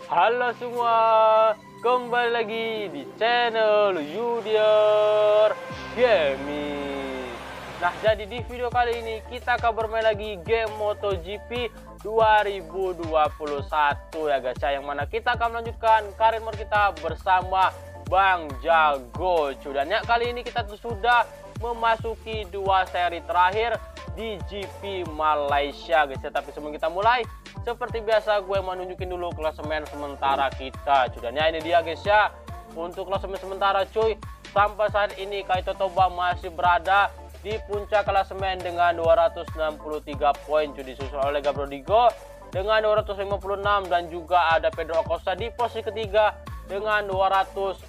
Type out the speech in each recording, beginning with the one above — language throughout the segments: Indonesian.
Halo semua, kembali lagi di channel Yudier Gaming. Nah, jadi di video kali ini kita akan bermain lagi game MotoGP 2021 ya guys ya, yang mana kita akan melanjutkan karir mode kita bersama Bang Jago. Dan ya, kali ini kita sudah memasuki dua seri terakhir di GP Malaysia guys ya. Tapi sebelum kita mulai, seperti biasa gue mau nunjukin dulu klasemen sementara kita. Dan ya, ini dia guys ya, untuk klasemen sementara cuy. Sampai saat ini Kaito Toba masih berada di puncak klasemen dengan 263 poin cuy, disusul oleh Gabriel Digo dengan 256, dan juga ada Pedro Acosta di posisi ketiga dengan 240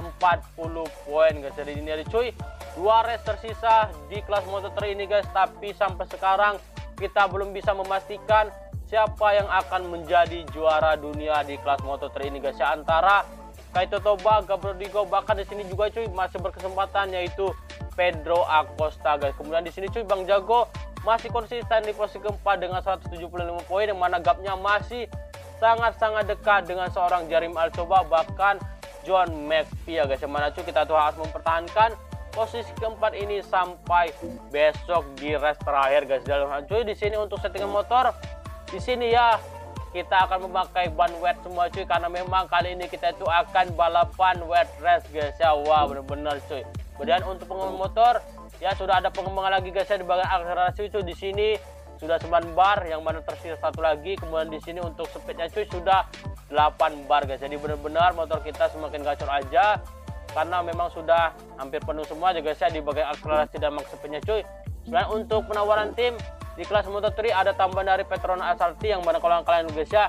poin guys. Jadi ini cuy, dua race tersisa di kelas Moto3 ini guys, tapi sampai sekarang kita belum bisa memastikan siapa yang akan menjadi juara dunia di kelas Moto3 ini guys ya, antara Kaito Toba, Gabriel Digo, bahkan di sini juga cuy masih berkesempatan yaitu Pedro Acosta guys. Kemudian di sini cuy Bang Jago masih konsisten di posisi keempat dengan 175 poin, yang mana gapnya masih sangat-sangat dekat dengan seorang Jarim Alcoba bahkan John McPhee ya guys, yang mana cuy kita tuh harus mempertahankan posisi keempat ini sampai besok di race terakhir guys. Dalam cuy di sini untuk settingan motor di sini ya, kita akan memakai ban wet semua cuy, karena memang kali ini kita itu akan balapan wet race guys ya. Wah, bener-bener cuy. Kemudian untuk pengembangan motor ya, sudah ada pengembangan lagi guys ya di bagian akselerasi cuy. Di sini sudah 9 bar, yang mana tersisa satu lagi. Kemudian di sini untuk speednya cuy sudah 8 bar guys. Jadi benar-benar motor kita semakin gacor aja, karena memang sudah hampir penuh semua aja guys ya di bagian akselerasi dan max speednya cuy. Dan untuk penawaran tim di kelas Moto3 ada tambahan dari Petronas SRT, yang mana kalau kalian guys ya,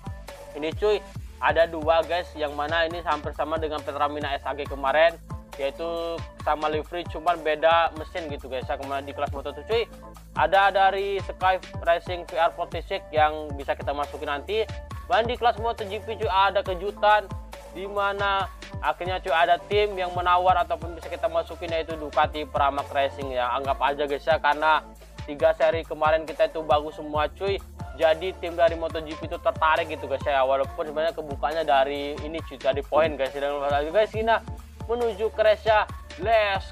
ini cuy ada dua guys, yang mana ini hampir sama dengan Petramina SAG kemarin, yaitu sama livery cuman beda mesin gitu guys ya. Kemudian di kelas Moto2 cuy ada dari Sky Racing VR46 yang bisa kita masukin nanti. Dan di kelas MotoGP cuy ada kejutan, dimana akhirnya cuy ada tim yang menawar ataupun bisa kita masukin, yaitu Ducati Pramac Racing ya. Anggap aja guys ya, karena 3 seri kemarin kita itu bagus semua cuy, jadi tim dari MotoGP itu tertarik gitu guys ya, walaupun sebenarnya kebukanya dari ini cuy, dari poin guys. Dan guys kita menuju ke race ya, let's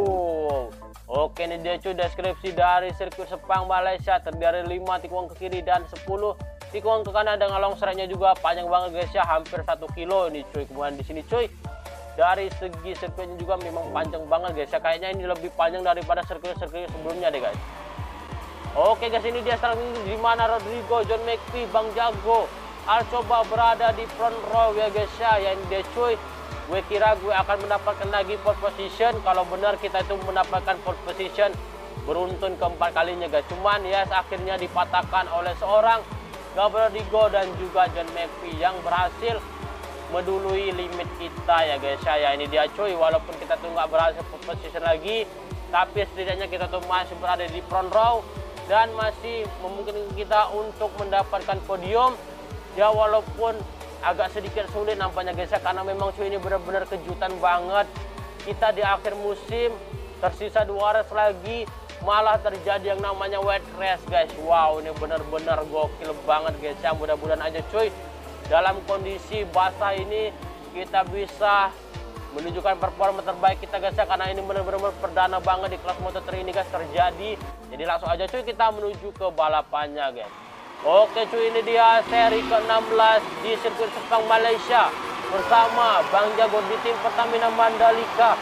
go. Oke, ini dia cuy deskripsi dari sirkuit Sepang Malaysia, terdiri dari 5 tikungan ke kiri dan 10 tikungan ke kanan, dengan long straight-nya juga panjang banget guys ya, hampir 1 kilo ini cuy. Kemudian di sini cuy dari segi sirkuitnya juga memang panjang banget guys ya, kayaknya ini lebih panjang daripada sirkuit-sirkuit sebelumnya deh guys. Oke guys, ini dia sekarang di mana Rodrigo, John McPhee, Bang Jago, Alcoba berada di front row ya guys ya. Yang dia cuy, gue kira gue akan mendapatkan lagi pole position. Kalau benar kita itu mendapatkan pole position beruntun keempat kalinya guys. Cuman ya akhirnya dipatahkan oleh seorang Gabriel Digo dan juga John McPhee yang berhasil mendului limit kita ya guys ya. Ya ini dia cuy, walaupun kita tuh nggak berhasil pole position lagi, tapi setidaknya kita tuh masih berada di front row dan masih memungkinkan kita untuk mendapatkan podium ya, walaupun agak sedikit sulit nampaknya guys ya, karena memang cuy ini benar-benar kejutan banget. Kita di akhir musim tersisa 2 race lagi malah terjadi yang namanya wet race guys. Wow, ini benar-benar gokil banget guys ya. Mudah-mudahan aja cuy dalam kondisi basah ini kita bisa menunjukkan performa terbaik kita guys ya, karena ini benar-benar perdana banget di kelas Moto3 ini guys terjadi. Jadi langsung aja cuy kita menuju ke balapannya guys. Oke cuy, ini dia seri ke-16 di sirkuit Sepang Malaysia bersama Bang Jago di tim Pertamina Mandalika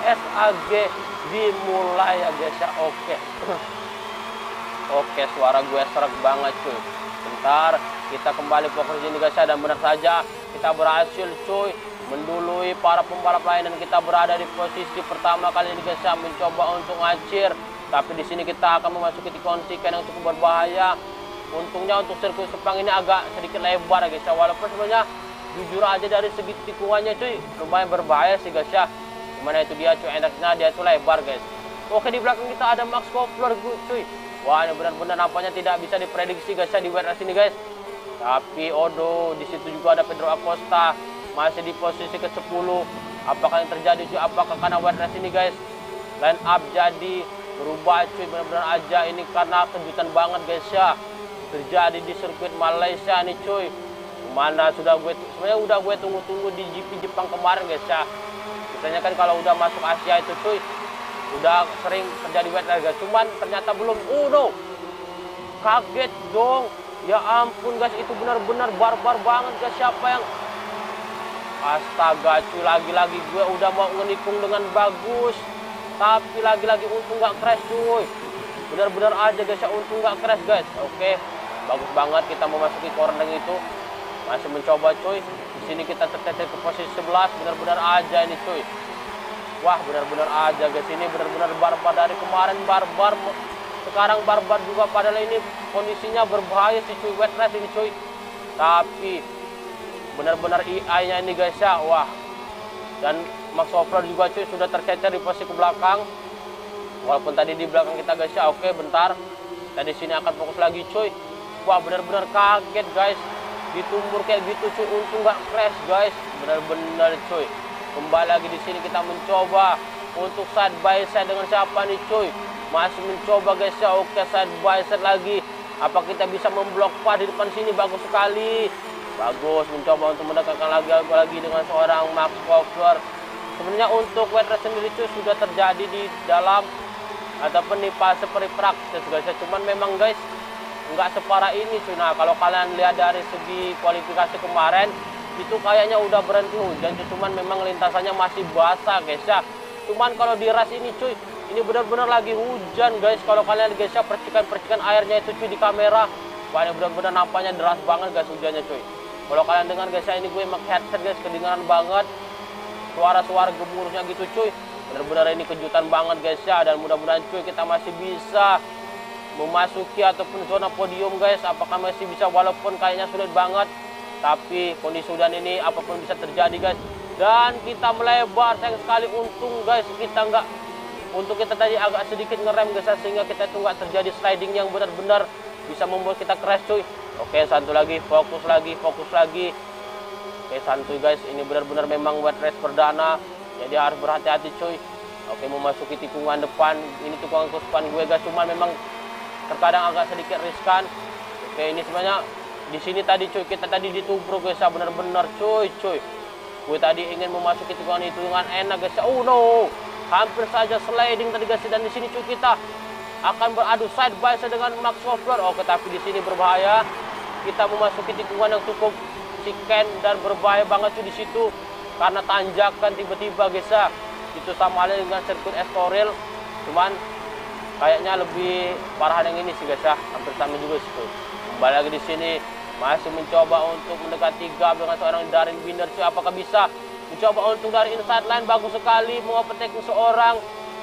SAG dimulai ya guys ya. Oke, suara gue serak banget cuy. Bentar, kita kembali fokus ini guys ya, dan benar saja kita berhasil cuy mendului para pembalap lain, dan kita berada di posisi pertama kali ini guys ya, mencoba untuk ngacir. Tapi di sini kita akan memasuki tikungan yang cukup berbahaya. Untungnya untuk sirkuit Sepang ini agak sedikit lebar ya guys ya, walaupun sebenarnya jujur aja dari segi tikungannya cuy lumayan berbahaya sih guys ya. Gimana itu dia cuy, enaknya dia itu lebar guys. Oke, di belakang kita ada Max Kopler cuy. Wah, ini benar-benar nampaknya tidak bisa diprediksi guys ya di wet race ini guys. Tapi odo, di situ juga ada Pedro Acosta masih di posisi ke-10. Apakah yang terjadi cuy? Apakah karena wet race ini guys line up jadi berubah cuy? Benar-benar aja ini karena kejutan banget guys ya, terjadi di sirkuit Malaysia nih cuy. Mana sebenarnya udah gue tunggu-tunggu di GP Jepang kemarin guys ya. Biasanya kan kalau udah masuk Asia itu cuy, udah sering terjadi wet race guys. Cuman ternyata belum. No, kaget dong. Ya ampun guys, itu benar-benar barbar banget guys. Siapa yang astaga cuy, lagi-lagi gue udah mau ngenikung dengan bagus, tapi lagi-lagi untung nggak crash cuy. Benar-benar aja guys ya, untung nggak crash guys. Oke, bagus banget kita memasuki corner itu. Masih mencoba cuy. Di sini kita tercecer ke posisi 11. Benar-benar aja ini cuy. Wah, benar-benar aja guys. Ini benar-benar barbar dari kemarin barbar. Sekarang barbar juga, padahal ini kondisinya berbahaya sih cuy, wet race ini cuy. Tapi benar-benar AI-nya ini guys ya. Wah. Dan Max Offroad juga cuy sudah tercecer di posisi ke belakang. Walaupun tadi di belakang kita guys ya. Oke, bentar. Tadi sini akan fokus lagi cuy. Wah, benar-benar kaget guys. Ditumbur kayak gitu cuy, untung nggak crash guys. Benar-benar cuy. Kembali lagi di sini kita mencoba untuk side by side dengan siapa nih cuy? Masih mencoba guys ya. Oke, side by side lagi. Apa kita bisa memblok pas di depan sini? Bagus sekali. Bagus, mencoba untuk mendekatkan lagi dengan seorang Max Cover. Sebenarnya untuk wet race sendiri cuy sudah terjadi di dalam ataupun di fase pre-practice guys ya. Cuman memang guys nggak separah ini cuy. Nah, kalau kalian lihat dari segi kualifikasi kemarin itu kayaknya udah berhenti hujan cuy. Cuman memang lintasannya masih basah guys ya. Cuman kalau di race ini cuy, ini benar-benar lagi hujan guys. Kalau kalian lihat guys ya, percikan-percikan airnya itu cuy di kamera, wah ini benar-benar nampaknya deras banget guys hujannya cuy. Kalau kalian dengar guys ya, ini gue pakai headset guys, kedengaran banget suara-suara gemuruhnya gitu cuy. Benar-benar ini kejutan banget guys ya. Dan mudah-mudahan cuy kita masih bisa memasuki ataupun zona podium guys. Apakah masih bisa, walaupun kayaknya sulit banget, tapi kondisi hujan ini apapun bisa terjadi guys. Dan kita melebar, sayang sekali untung guys kita nggak, untuk kita tadi agak sedikit ngerem guys ya, sehingga kita itu nggak terjadi sliding yang benar-benar bisa membuat kita crash cuy. Oke, santuy lagi, fokus lagi. Oke, santuy guys, ini benar-benar memang wet race perdana, jadi harus berhati-hati cuy. Oke, memasuki tikungan depan, ini tikungan depan gue guys, cuma memang terkadang agak sedikit riskan. Oke, ini sebenarnya di sini tadi cuy, kita tadi ditubruk guys ya, benar-benar cuy. Gue tadi ingin memasuki tikungan itu dengan enak guys ya. Oh no, hampir saja sliding tadi guys. Dan di sini cuy kita akan beradu side by side dengan Max Offroad. Oke, tapi di sini berbahaya. Kita memasuki tikungan yang cukup siken dan berbahaya banget cuy di situ, karena tanjakan tiba-tiba guys ya. Itu sama halnya dengan sirkuit Estoril, cuman kayaknya lebih parah yang ini sih guys ya, hampir sama juga sih tuh. Kembali lagi di sini masih mencoba untuk mendekati gap dengan seorang Darin Binder cuy. Apakah bisa mencoba untuk dari inside line? Bagus sekali mengovertaking seorang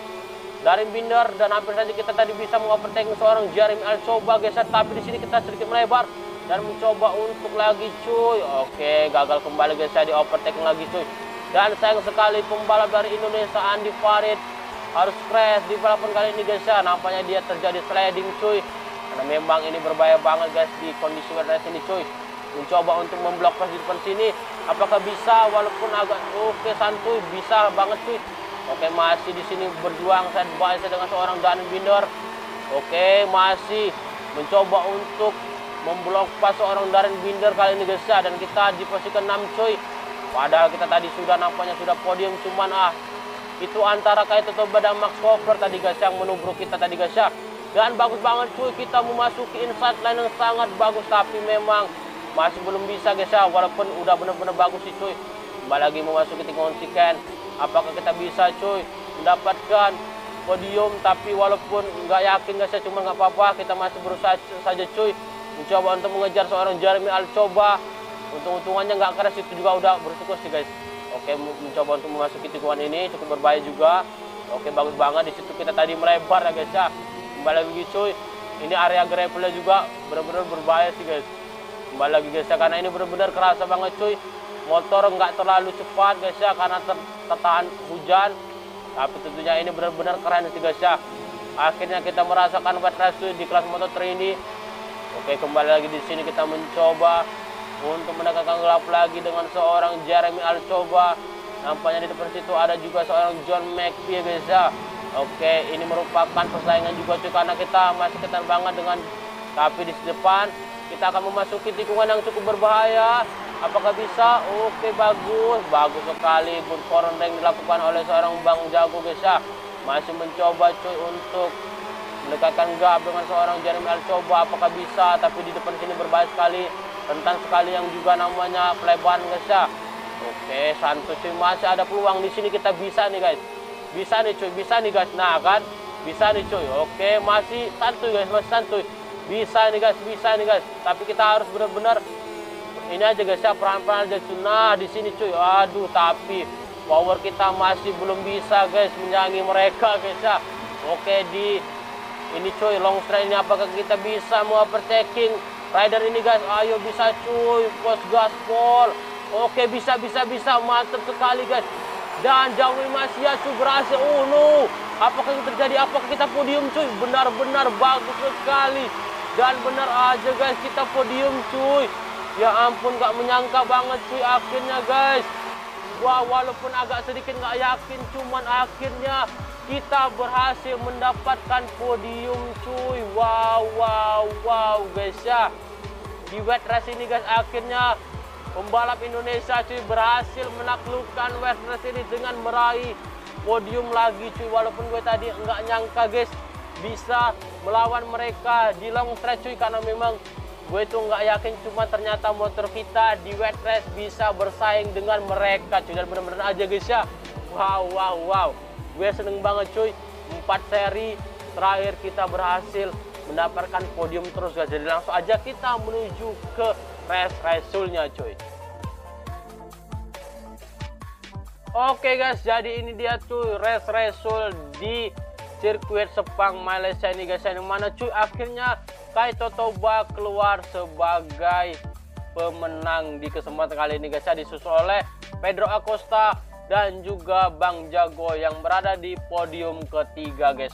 Darin Binder, dan hampir saja kita tadi bisa mengovertaking seorang Jeremy Alcoba guys ya. Tapi di sini kita sedikit melebar dan mencoba untuk lagi cuy. Oke, gagal kembali guys ya, di overtaking lagi cuy. Dan sayang sekali pembalap dari Indonesia Andi Farid harus crash di balapan kali ini guys ya. Nampaknya dia terjadi sliding cuy, karena memang ini berbahaya banget guys di kondisi wet race ini cuy. Mencoba untuk memblok pas di depan sini, apakah bisa? Walaupun agak oke, santuy, bisa banget cuy. Oke, masih di sini berjuang side by side dengan seorang Darin Binder. Oke, masih mencoba untuk memblok pas seorang Darin Binder kali ini guys ya. Dan kita di posisi ke-6 cuy. Padahal kita tadi sudah nampaknya sudah podium, cuman itu antara kayak Totoba dan Max Cover tadi guys yang menubruk kita tadi guys ya. Dan bagus banget cuy, kita memasuki inside line yang sangat bagus, tapi memang masih belum bisa guys ya, walaupun udah benar-benar bagus sih cuy. Kembali lagi memasuki tikungan siken, apakah kita bisa cuy mendapatkan podium? Tapi walaupun nggak yakin guys ya, cuma nggak apa-apa, kita masih berusaha saja cuy. Mencoba untuk mengejar seorang Jeremy Alcoba. Untung-untungannya nggak keras, itu juga udah bersyukur sih guys. Oke, mencoba untuk memasuki tikungan ini cukup berbahaya juga. Oke, bagus banget di situ kita tadi melebar ya guys ya. Kembali lagi cuy, ini area gravelnya juga benar-benar berbahaya sih guys. Kembali lagi guys ya, karena ini benar-benar kerasa banget cuy. Motor nggak terlalu cepat guys ya, karena tertahan hujan. Tapi tentunya ini benar-benar keren sih guys ya. Akhirnya kita merasakan wet race cuy di kelas Moto3 ini. Oke, kembali lagi di sini kita mencoba untuk mendekatkan gelap lagi dengan seorang Jeremy Alcoba. Nampaknya di depan situ ada juga seorang John McPhee guys ya. Oke, ini merupakan persaingan juga cuy, karena kita masih ketat banget dengan, tapi di depan Kita akan memasuki tikungan yang cukup berbahaya. Apakah bisa? Oke, bagus. Bagus sekali. Good corner yang dilakukan oleh seorang Bang Jago guys ya. Masih mencoba cuy untuk mendekatkan gap dengan seorang Jeremy Alcoba. Apakah bisa? Tapi di depan sini berbahaya sekali. Rentan sekali yang juga namanya peleban guys ya. Oke, santuy cuy. Masih ada peluang di sini, kita bisa nih guys. Bisa nih cuy, bisa nih guys. Nah kan, bisa nih cuy. Oke, masih santuy guys, masih santuy. Bisa nih guys, bisa nih guys. Tapi kita harus benar-benar ini aja guys ya, pelan-pelan aja. Nah, di sini cuy. Aduh, tapi power kita masih belum bisa guys menyaingi mereka guys ya. Oke, di ini cuy, long straight ini apakah kita bisa mau overtaking rider ini guys? Ayo bisa cuy, post gaspol. Oke, bisa, mantap sekali guys. Dan Jawi Masya cuy berhasil. Oh no, apakah yang terjadi? Apakah kita podium cuy? Benar-benar bagus sekali. Dan benar aja guys, kita podium cuy. Ya ampun, gak menyangka banget cuy akhirnya guys. Wah, walaupun agak sedikit gak yakin, cuman akhirnya kita berhasil mendapatkan podium cuy. Wow guys ya. Di wet race ini guys, akhirnya pembalap Indonesia cuy berhasil menaklukkan wet race ini dengan meraih podium lagi cuy. Walaupun gue tadi nggak nyangka guys bisa melawan mereka di long straight cuy, karena memang gue tuh nggak yakin, cuma ternyata motor kita di wet race bisa bersaing dengan mereka cuy. Dan bener-bener aja guys ya. Wow. Gue seneng banget cuy. 4 seri terakhir kita berhasil mendapatkan podium terus guys. Jadi langsung aja kita menuju ke race resultnya cuy. Oke guys, jadi ini dia cuy race result di sirkuit Sepang Malaysia ini guys. Yang mana cuy akhirnya Kaito Toba keluar sebagai pemenang di kesempatan kali ini guys, disusul oleh Pedro Acosta dan juga Bang Jago yang berada di podium ketiga guys.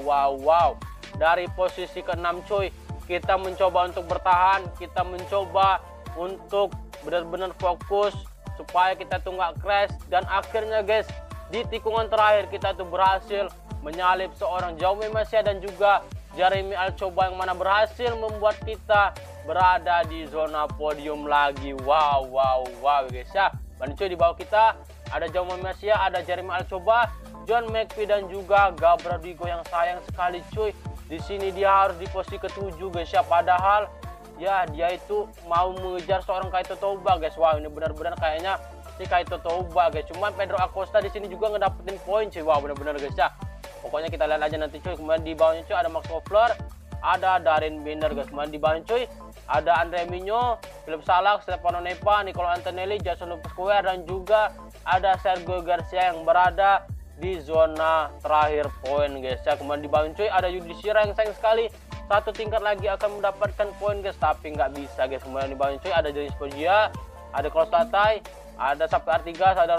Wow. Dari posisi ke-6 cuy, kita mencoba untuk bertahan, kita mencoba untuk benar-benar fokus supaya kita tuh nggak crash. Dan akhirnya guys, di tikungan terakhir kita tuh berhasil menyalip seorang Jaume Masya dan juga Jeremy Alcoba, yang mana berhasil membuat kita berada di zona podium lagi. Wow guys ya. Dan cuy, di bawah kita ada Jaume Masya, ada Jeremy Alcoba, John McPhee dan juga Gabriel Rodrigo yang sayang sekali cuy. Di sini dia harus di posisi ke-7 guys ya. Padahal ya dia itu mau mengejar seorang Kaito Toba guys. Wah, ini benar-benar kayaknya si Kaito Toba guys. Cuman Pedro Acosta di sini juga ngedapetin poin cuy. Wah, benar-benar guys ya. Pokoknya kita lihat aja nanti cuy. Kemudian di bawahnya cuy ada Max Hoffler, ada Darren Binder guys. Kemudian di bawahnya cuy ada Andre Minyo, Philip Salak, Stefano Nepa, Nicolo Antonelli, Jason Lopez dan juga ada Sergio Garcia yang berada di zona terakhir poin guys ya. Kemudian di bawah cuy ada Yudi Shira yang sayang sekali satu tingkat lagi akan mendapatkan poin guys, tapi nggak bisa guys. Kemudian di bawah cuy ada Denis Poggia, ada Klaus Tatai, ada Sapi Artigas, ada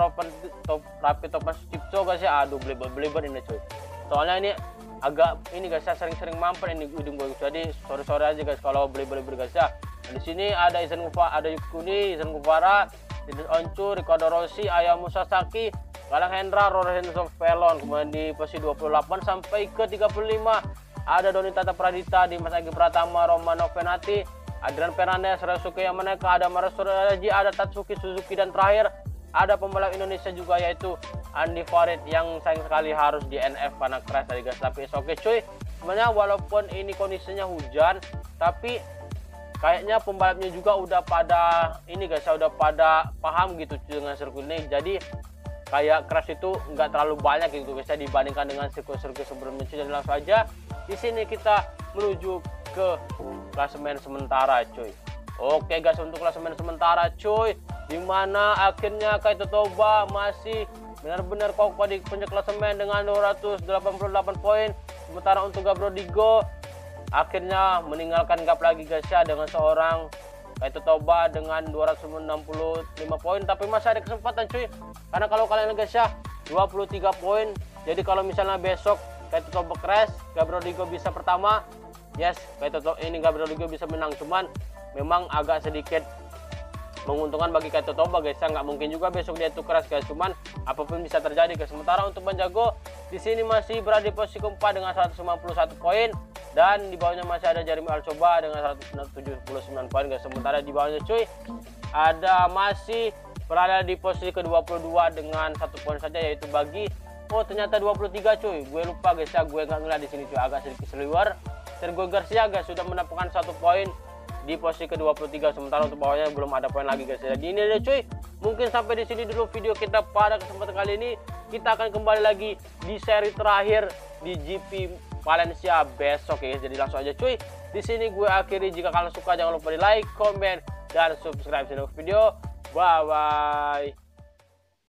Rapi Topas Cipso guys ya. Aduh, belibet ini cuy. Soalnya ini agak ini guys ya, sering-sering mampir ini hidung gue. Jadi sore-sore aja guys kalau belibet guys ya. Di sini ada Izan Gufara, ada Yukuni, Izan Gufara, Dennis Oncu, Ricardo Rossi, Ayamu Sasaki, Galang Hendra, Lorenzo Velon. Kemudian di posisi 28 sampai ke 35 ada Doni Tata Pradita, Dimas Agi Pratama, Romano Venati, Adrian Fernandez, Ryosuke Yamanaka, ada Marusul Raji, ada Tatsuki Suzuki, dan terakhir ada pembalap Indonesia juga yaitu Andi Farid yang sayang sekali harus di NF karena crash tadi guys. Tapi oke cuy, sebenarnya walaupun ini kondisinya hujan, tapi kayaknya pembalapnya juga udah pada ini guys, udah pada paham gitu dengan sirkuit ini. Jadi kayak crash itu nggak terlalu banyak gitu guys dibandingkan dengan sirkuit-sirkuit sebelumnya. Jadi langsung aja di sini kita menuju ke klasemen sementara cuy. Oke guys, untuk klasemen sementara cuy, dimana akhirnya Kaito Toba masih benar-benar kokoh di puncak klasemen dengan 288 poin. Sementara untuk Gabriel Rodrigo akhirnya meninggalkan gap lagi guys ya dengan seorang Kaito Toba dengan 265 poin. Tapi masih ada kesempatan cuy, karena kalau kalian guys ya 23 poin. Jadi kalau misalnya besok Kaito Toba crash, Gabriel Rodrigo bisa pertama, yes, Gabriel Rodrigo bisa menang. Cuman memang agak sedikit menguntungkan bagi Kaito Toba guys ya. Nggak mungkin juga besok dia itu crash guys, cuman apapun bisa terjadi guys. Sementara untuk Bang Jago di sini masih berada di posisi keempat dengan 191 poin. Dan di bawahnya masih ada Jeremy Alcoba dengan 179 poin guys. Sementara di bawahnya cuy ada masih berada di posisi ke-22 dengan 1 poin saja, yaitu Bagi. Oh ternyata 23 cuy. Gue lupa guys ya, gue nggak ngeliat di sini cuy, agak sedikit seliwer. Sergio Garcia guys sudah mendapatkan 1 poin di posisi ke-23, sementara untuk bawahnya belum ada poin lagi guys. Jadi ini dia cuy. Mungkin sampai di sini dulu video kita pada kesempatan kali ini. Kita akan kembali lagi di seri terakhir di GP Valencia besok ya. Jadi langsung aja cuy. Di sini gue akhiri. Jika kalian suka jangan lupa di like, comment, dan subscribe channel video. Bye bye.